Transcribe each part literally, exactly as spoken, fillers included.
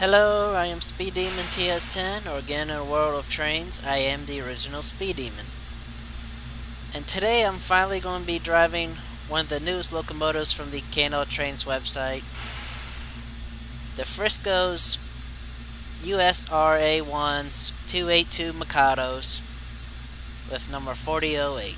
Hello, I am Speed Demon T S ten, or again in a world of trains, I am the original Speed Demon. And today I'm finally going to be driving one of the newest locomotives from the K and L Trainz website, the Frisco's U S R A one's two eighty-two Mikados with number forty oh eight.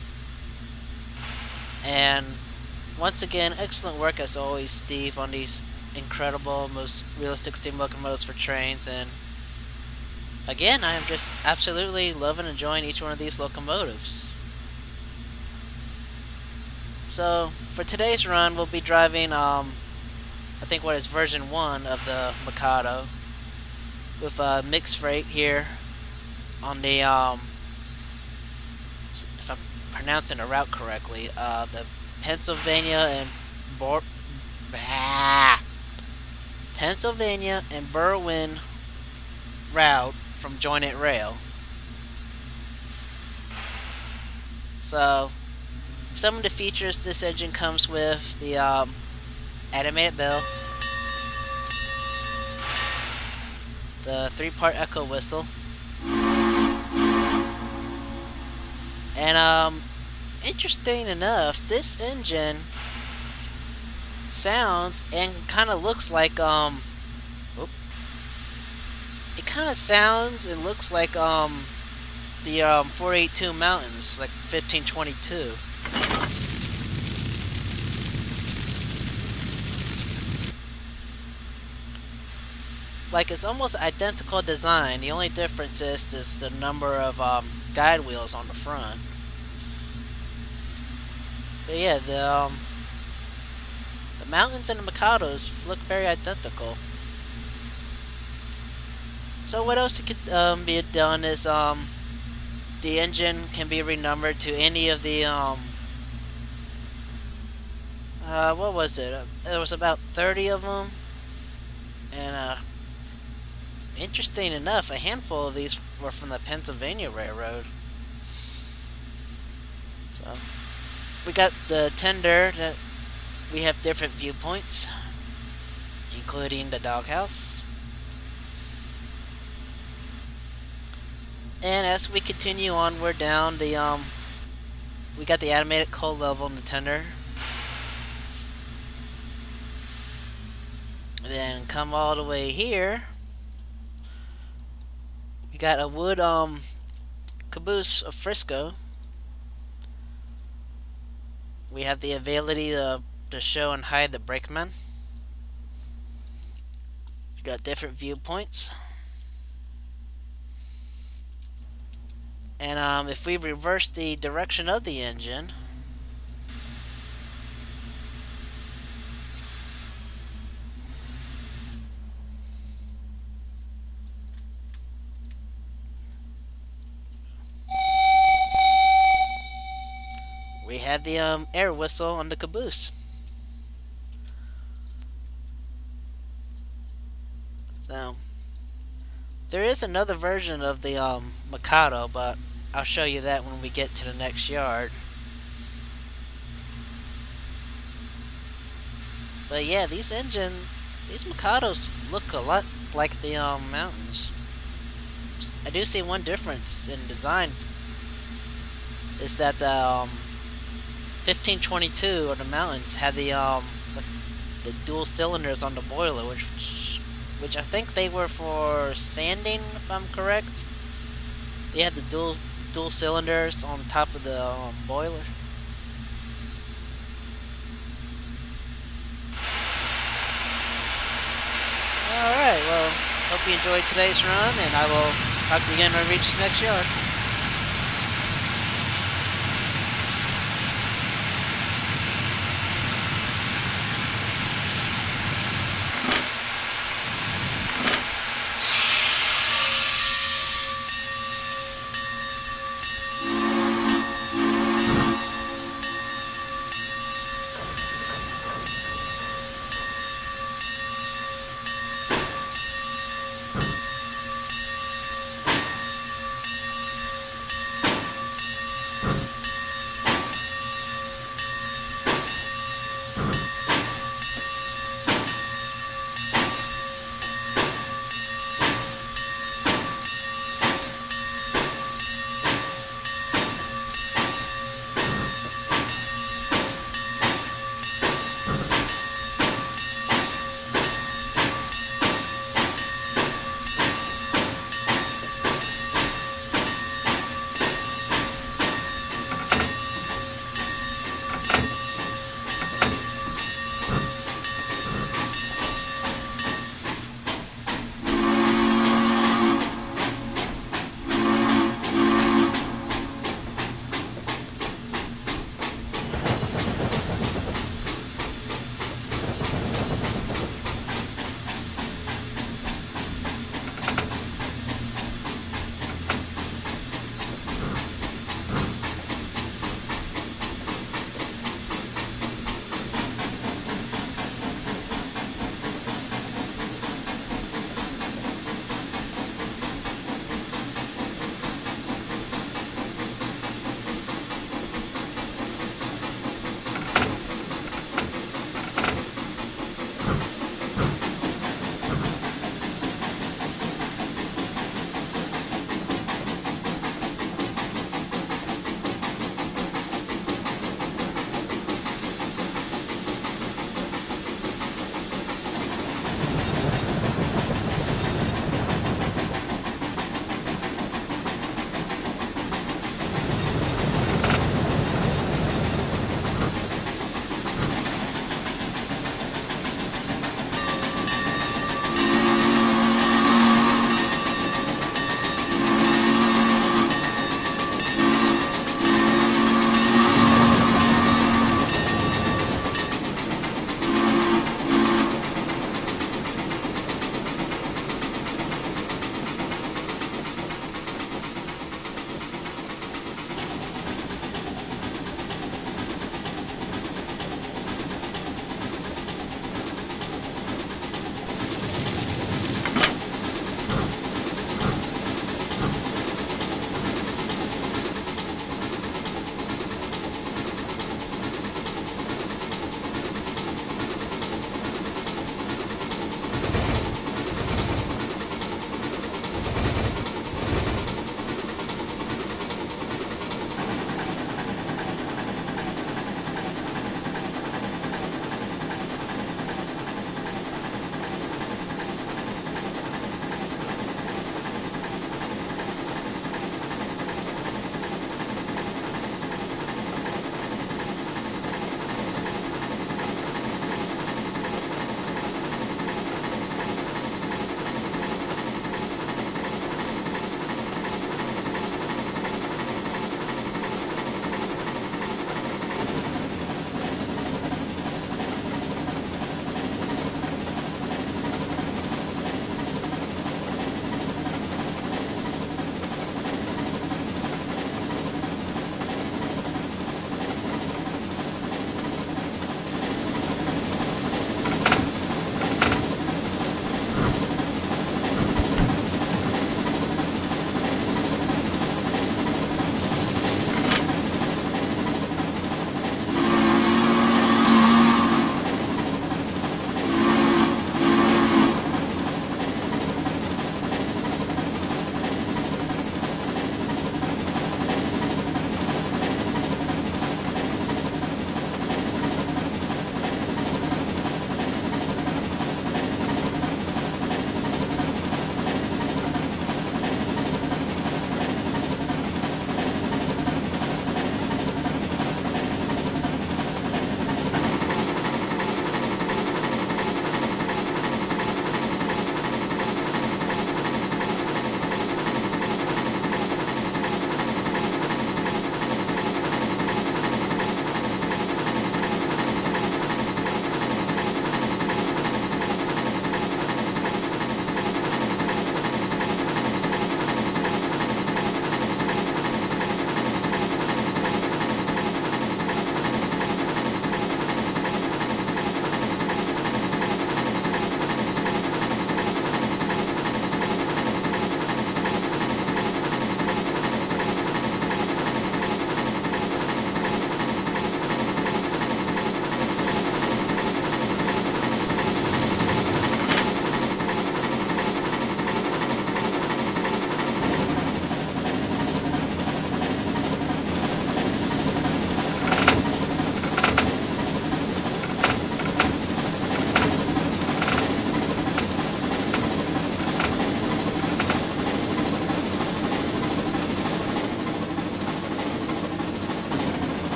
And once again, excellent work as always, Steve, on these incredible, most realistic steam locomotives for trains. And again, I am just absolutely loving and enjoying each one of these locomotives. So for today's run, we'll be driving um, I think what is version one of the Mikado with uh, mixed freight here on the um, if I'm pronouncing the route correctly, uh, the Pennsylvania and Bor bah. Pennsylvania and Berwyn route from Joint Rail. So some of the features this engine comes with: the um, animated bell, the three-part echo whistle, and um, interesting enough, this engine sounds and kind of looks like um, whoop, it kind of sounds and looks like um, the um, four eighty-two Mountains, like fifteen twenty-two. Like, it's almost identical design. The only difference is is the number of um, guide wheels on the front. But yeah, the um, the Mountains and the Mikados look very identical. So what else could um, be done is um, the engine can be renumbered to any of the um, uh, what was it? Uh, there was about thirty of them, and uh, interesting enough, a handful of these were from the Pennsylvania Railroad. So we got the tender that we have different viewpoints, including the doghouse. And as we continue onward down the um we got the animated coal level in the tender. And then come all the way here, we got a wood um caboose of Frisco. We have the ability to, to show and hide the brakeman. We got different viewpoints. And um, if we reverse the direction of the engine, we have the um, air whistle on the caboose. So there is another version of the um, Mikado, but I'll show you that when we get to the next yard. But yeah, these engine, these Mikados look a lot like the um, Mountains. I do see one difference in design, is that the um, fifteen twenty-two or the Mountains had the um, the dual cylinders on the boiler, which which I think they were for sanding, if I'm correct. They had the dual dual cylinders on top of the um, boiler. Alright, well, hope you enjoyed today's run, and I will talk to you again when we reach the next yard.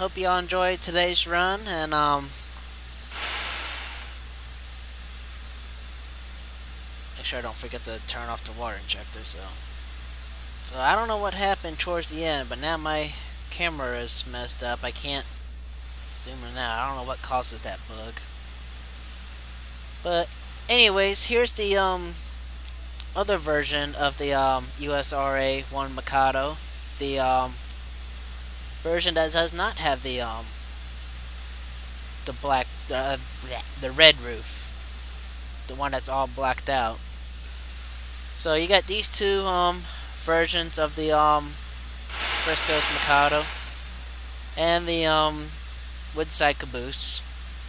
hope you all enjoyed today's run, and um, make sure I don't forget to turn off the water injector. So, so I don't know what happened towards the end, but now my camera is messed up. I can't zoom in out. I don't know what causes that bug. But anyways, here's the um other version of the um U S R A one Mikado, the um version that does not have the um the black uh, the red roof, the one that's all blacked out. So you got these two um versions of the um Frisco's Mikado and the um woodside caboose.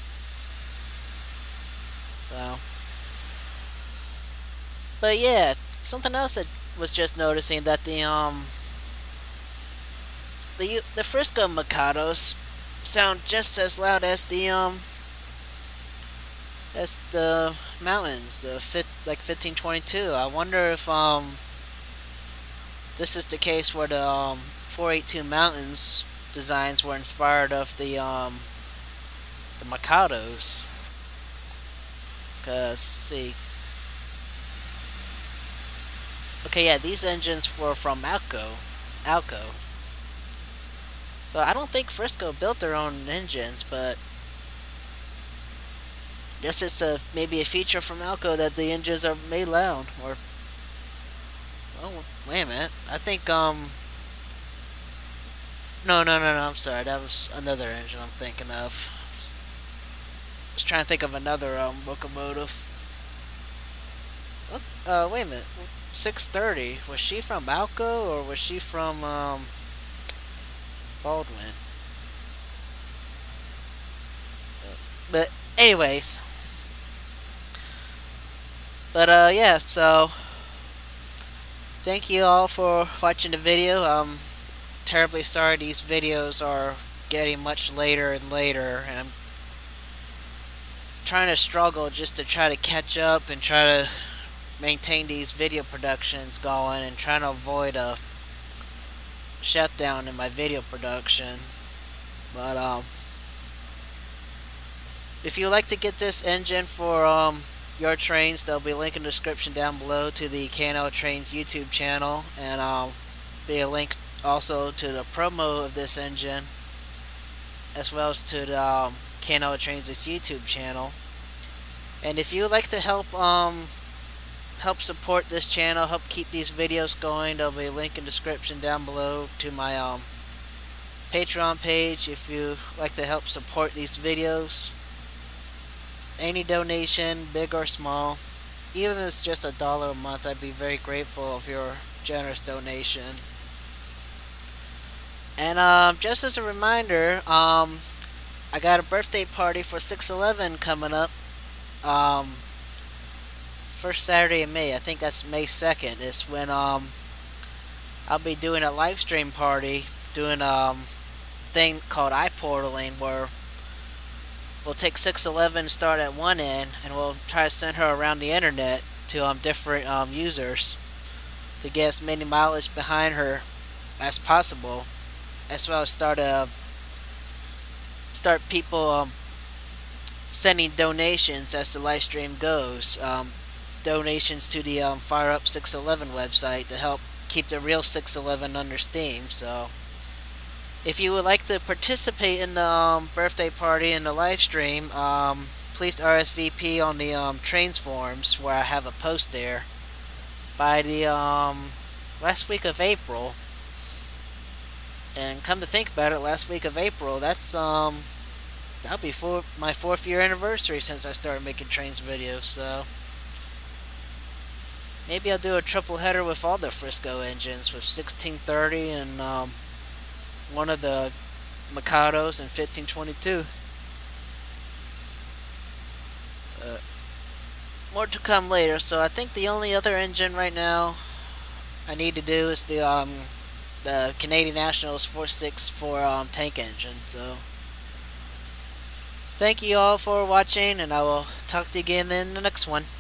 So, but yeah, something else I was just noticing, that the um the the Frisco Mikados sound just as loud as the um as the mountains, the fit like fifteen twenty-two. I wonder if um this is the case where the um four eighty-two mountains designs were inspired of the um the Mikados. Cause see, okay, yeah, these engines were from Alco, Alco. So I don't think Frisco built their own engines, but guess it's a maybe a feature from Alco that the engines are made loud. Or oh, wait a minute, I think um no no no no I'm sorry, that was another engine I'm thinking of. I was trying to think of another um locomotive. What? Uh, wait a minute. six thirty. Was she from Alco or was she from um Baldwin? But anyways, but uh yeah. So thank you all for watching the video. I'm terribly sorry these videos are getting much later and later, and I'm trying to struggle just to try to catch up and try to maintain these video productions going, and trying to avoid a shutdown in my video production. But um if you would like to get this engine for um your Trainz, there'll be a link in the description down below to the K and L Trainz YouTube channel, and um be a link also to the promo of this engine, as well as to the um, K and L Trainz' YouTube channel. And if you would like to help um help support this channel, help keep these videos going, there'll be a link in the description down below to my um Patreon page. If you like to help support these videos, any donation, big or small, even if it's just a dollar a month, I'd be very grateful of your generous donation. And um, just as a reminder, um, I got a birthday party for six eleven coming up. Um, first Saturday in May, I think that's May second, is when um, I'll be doing a live stream party, doing a um, thing called iPortaling, where we'll take six eleven, start at one end, and we'll try to send her around the internet to um, different um, users to get as many mileage behind her as possible, as well as start a start people um, sending donations as the live stream goes. Um, donations to the um, Fire Up six eleven website to help keep the real six eleven under steam. So if you would like to participate in the um, birthday party and the live stream, um, please R S V P on the um, Trainz forums, where I have a post there, by the um, last week of April. And come to think about it, last week of April, that's um that'll be for my fourth year anniversary since I started making Trainz videos. So maybe I'll do a triple header with all the Frisco engines, with sixteen thirty and um, one of the Mikados and fifteen twenty-two. Uh, more to come later. So I think the only other engine right now I need to do is the um the Canadian Nationals four sixty-four um, tank engine. So thank you all for watching, and I will talk to you again in the next one.